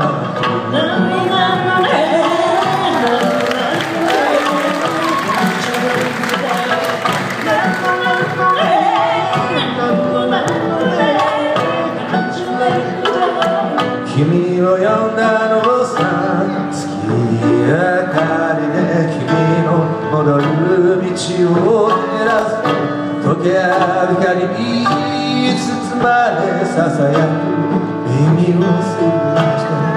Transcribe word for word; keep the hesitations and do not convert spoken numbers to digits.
君を呼んだのさ、月明かりで君の戻る道を照らす。溶け合う光に包まれささやく耳をすまして